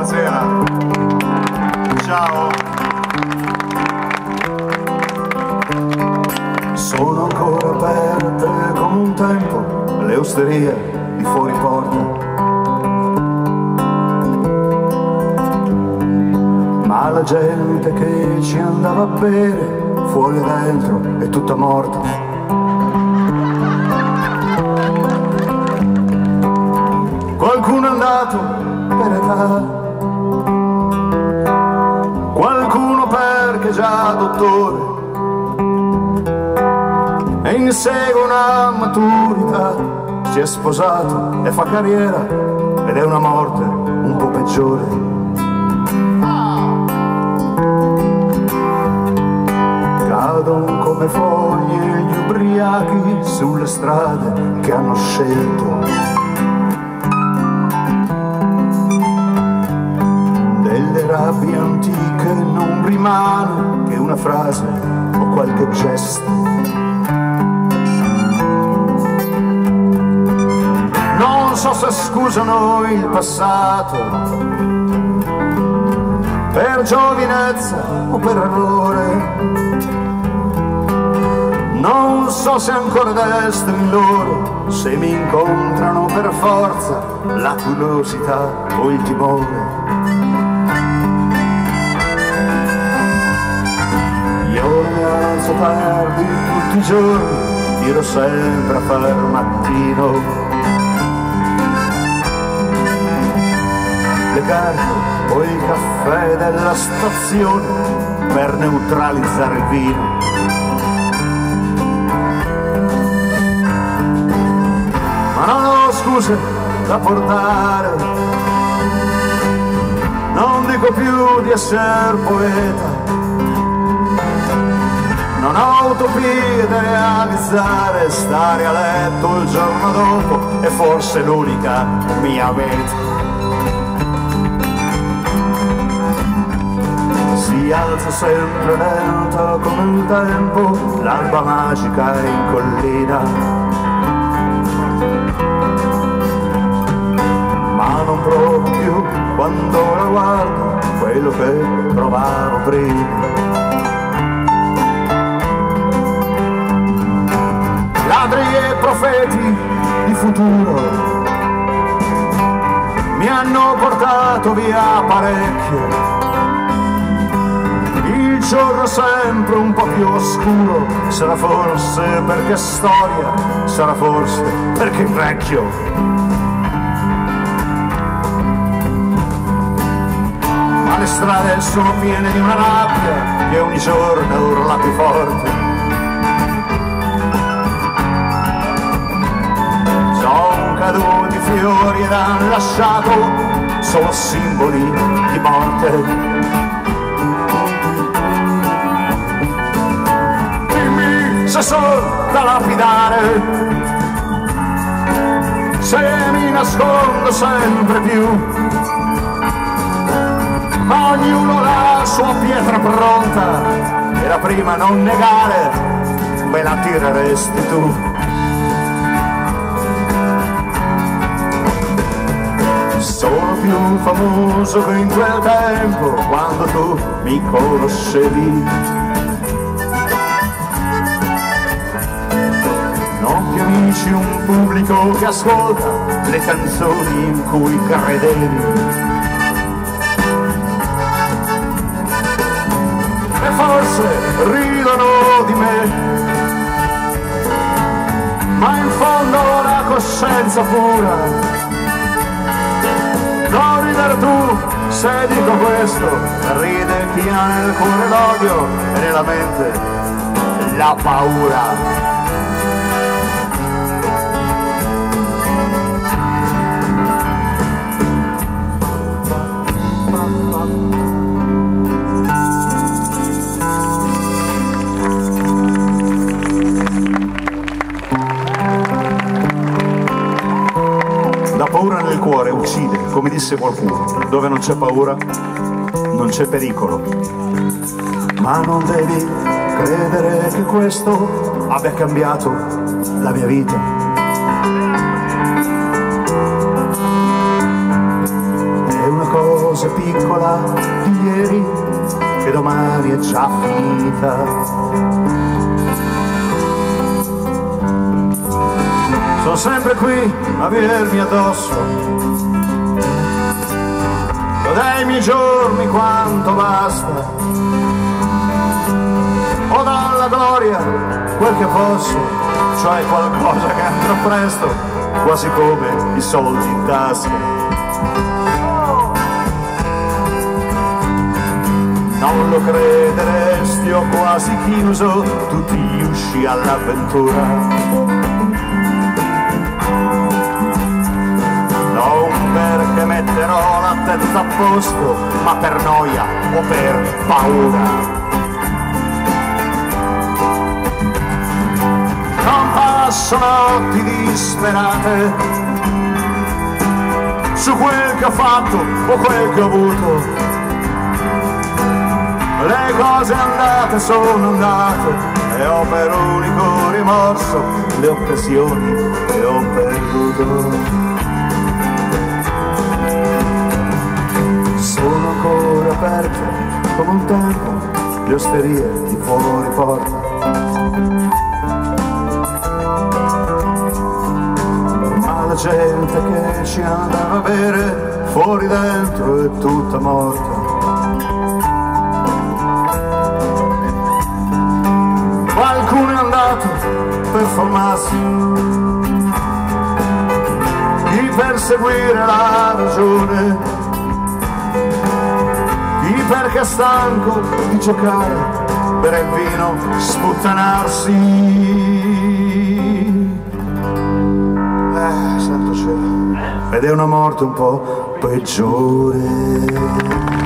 buonasera. Ciao. Sono ancora aperte come un tempo le osterie di fuori porta, ma la gente che ci andava a bere fuori e dentro è tutta morta. Qualcuno è andato per età, qualcuno perché già dottore e insegue una maturità, si è sposato e fa carriera ed è una morte un po' peggiore. Cadono come foglie gli ubriachi sulle strade che hanno scelto delle rabbie antiche, non rimane che una frase o qualche gesto. Non so se scusano il passato per giovinezza o per errore, non so se ancora destro in loro, se mi incontrano per forza la curiosità o il timore. Io mi alzo tardi tutti i giorni, tiro sempre a far mattino. Le carte o il caffè della stazione per neutralizzare il vino. Ma non ho scuse da portare, non dico più di essere poeta, non ho utopie da realizzare, stare a letto il giorno dopo è forse l'unica mia meta. Si alza sempre lenta come il tempo, l'alba magica in collina, ma non provo più quando la guardo quello che provavo prima. Ladri e profeti di futuro mi hanno portato via parecchio. Il giorno sempre un po' più oscuro, sarà forse perché storia, sarà forse perché vecchio. Ma le strade sono piene di una rabbia che ogni giorno urla più forte. Sono caduti fiori ed hanno lasciato solo simboli di morte. Se sono da lapidare, se mi nascondo sempre più, ma ognuno ha la sua pietra pronta e la prima a non negare me la tireresti tu. Sono più famoso che in quel tempo quando tu mi conoscevi. Amici, un pubblico che ascolta le canzoni in cui credevi. E forse ridono di me, ma in fondo la coscienza pura. Non ridere tu se dico questo, ride chi ha nel cuore l'odio e nella mente la paura. La paura nel cuore uccide, come disse qualcuno. Dove non c'è paura, non c'è pericolo. Ma non devi credere che questo abbia cambiato la mia vita. È una cosa forse piccola di ieri, che domani è già finita. Sono sempre qui a vedermi addosso, lo dai miei giorni quanto basta, o dalla gloria quel che posso, cioè qualcosa che andrà presto, quasi come i soldi in tasca. Non lo crederesti, ho quasi chiuso tutti gli usci all'avventura. Non perché metterò la testa a posto, ma per noia o per paura. Non passo notti disperate su quel che ho fatto o quel che ho avuto. Le cose andate sono andate e ho per unico rimorso le occasioni che ho perduto. Sono ancora aperte come un tempo le osterie di fuori porta. Ma la gente che ci andava a bere fuori dentro è tutta morta. Qualcuno è andato per formarsi, chi per seguire la ragione, chi perché è stanco di giocare, bere il vino, sputtanarsi. Santo cielo, ed è una morte un po' peggiore.